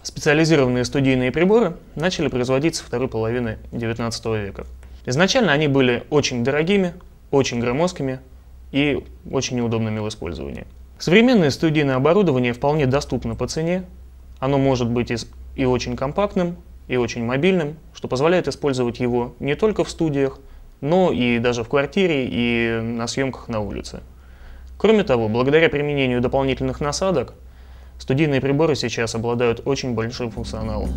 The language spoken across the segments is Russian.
Специализированные студийные приборы начали производиться со второй половины XIX века. Изначально они были очень дорогими, очень громоздкими и очень неудобными в использовании. Современное студийное оборудование вполне доступно по цене. Оно может быть и очень компактным, и очень мобильным, что позволяет использовать его не только в студиях, но и даже в квартире и на съемках на улице. Кроме того, благодаря применению дополнительных насадок, студийные приборы сейчас обладают очень большим функционалом.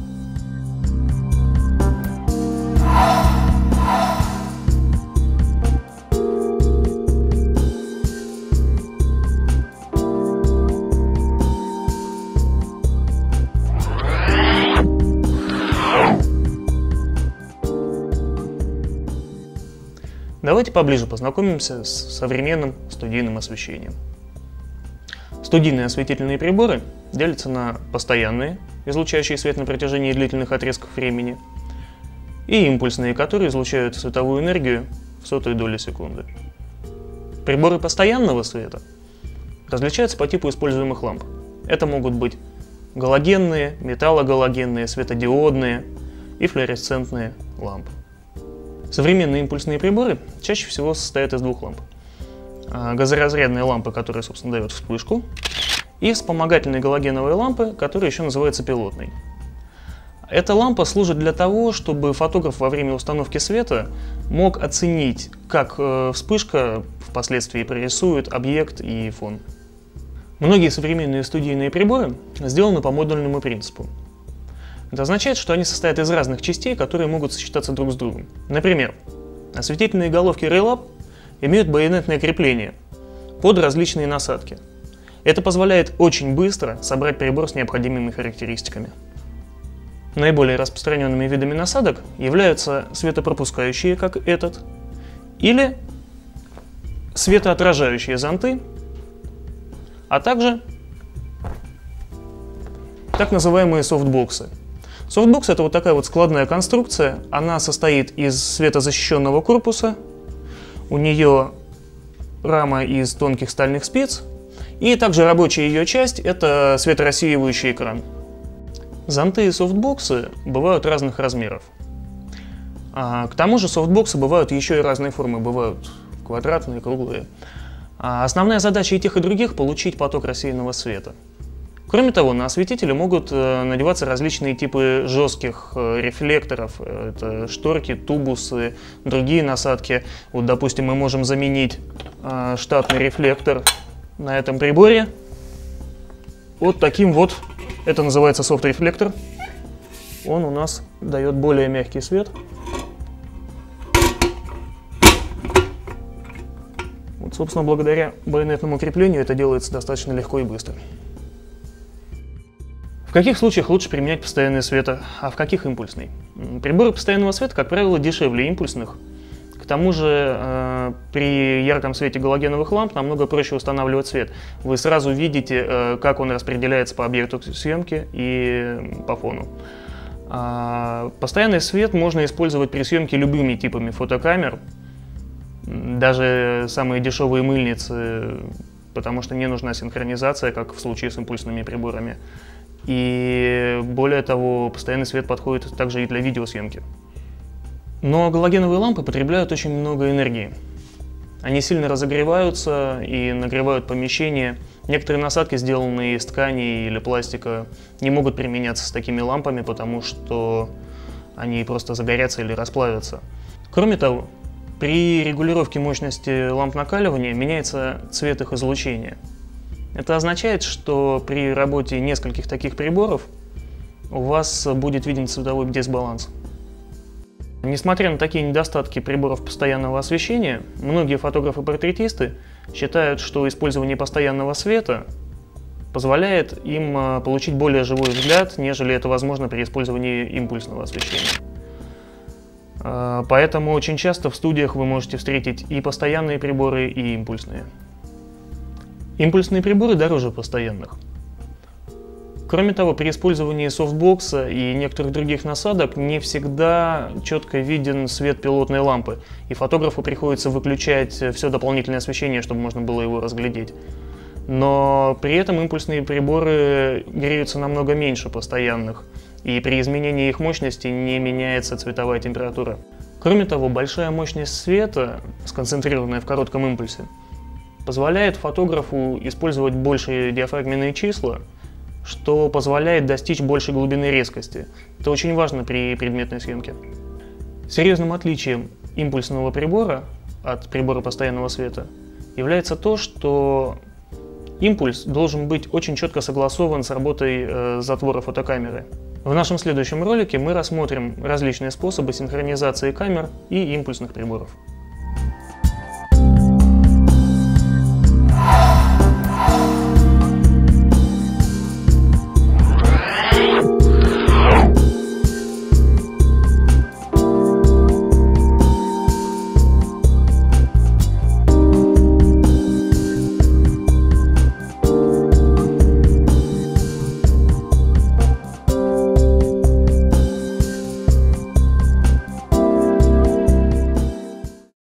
Давайте поближе познакомимся с современным студийным освещением. Студийные осветительные приборы делятся на постоянные, излучающие свет на протяжении длительных отрезков времени, и импульсные, которые излучают световую энергию в сотую долю секунды. Приборы постоянного света различаются по типу используемых ламп. Это могут быть галогенные, металлогалогенные, светодиодные и флуоресцентные лампы. Современные импульсные приборы чаще всего состоят из двух ламп. Газоразрядные лампы, которые, собственно, дают вспышку, и вспомогательные галогеновые лампы, которые еще называются пилотной. Эта лампа служит для того, чтобы фотограф во время установки света мог оценить, как вспышка впоследствии прорисует объект и фон. Многие современные студийные приборы сделаны по модульному принципу. Это означает, что они состоят из разных частей, которые могут сочетаться друг с другом. Например, осветительные головки Raylab имеют байонетное крепление под различные насадки. Это позволяет очень быстро собрать прибор с необходимыми характеристиками. Наиболее распространенными видами насадок являются светопропускающие, как этот, или светоотражающие зонты, а также так называемые софтбоксы. Софтбокс — это вот такая вот складная конструкция. Она состоит из светозащищенного корпуса, у нее рама из тонких стальных спиц, и также рабочая ее часть — это светорассеивающий экран. Зонты и софтбоксы бывают разных размеров. К тому же софтбоксы бывают еще и разной формы, бывают квадратные, круглые. Основная задача и тех, и других — получить поток рассеянного света. Кроме того, на осветители могут надеваться различные типы жестких рефлекторов. Это шторки, тубусы, другие насадки. Вот, допустим, мы можем заменить штатный рефлектор на этом приборе вот таким вот. Это называется софт-рефлектор. Он у нас дает более мягкий свет. Вот, собственно, благодаря байонетному креплению это делается достаточно легко и быстро. В каких случаях лучше применять постоянный свет, а в каких импульсный? Приборы постоянного света, как правило, дешевле импульсных. К тому же при ярком свете галогеновых ламп намного проще устанавливать свет. Вы сразу видите, как он распределяется по объекту съемки и по фону. Постоянный свет можно использовать при съемке любыми типами фотокамер, даже самые дешевые мыльницы, потому что не нужна синхронизация, как в случае с импульсными приборами. И более того, постоянный свет подходит также и для видеосъемки. Но галогеновые лампы потребляют очень много энергии. Они сильно разогреваются и нагревают помещение. Некоторые насадки, сделанные из ткани или пластика, не могут применяться с такими лампами, потому что они просто загорятся или расплавятся. Кроме того, при регулировке мощности ламп накаливания меняется цвет их излучения. Это означает, что при работе нескольких таких приборов у вас будет виден цветовой дисбаланс. Несмотря на такие недостатки приборов постоянного освещения, многие фотографы-портретисты считают, что использование постоянного света позволяет им получить более живой взгляд, нежели это возможно при использовании импульсного освещения. Поэтому очень часто в студиях вы можете встретить и постоянные приборы, и импульсные. Импульсные приборы дороже постоянных. Кроме того, при использовании софтбокса и некоторых других насадок не всегда четко виден свет пилотной лампы, и фотографу приходится выключать все дополнительное освещение, чтобы можно было его разглядеть. но при этом импульсные приборы греются намного меньше постоянных, и при изменении их мощности не меняется цветовая температура. Кроме того, большая мощность света, сконцентрированная в коротком импульсе, позволяет фотографу использовать большие диафрагменные числа, что позволяет достичь большей глубины резкости. Это очень важно при предметной съемке. Серьезным отличием импульсного прибора от прибора постоянного света является то, что импульс должен быть очень четко согласован с работой затвора фотокамеры. В нашем следующем ролике мы рассмотрим различные способы синхронизации камер и импульсных приборов.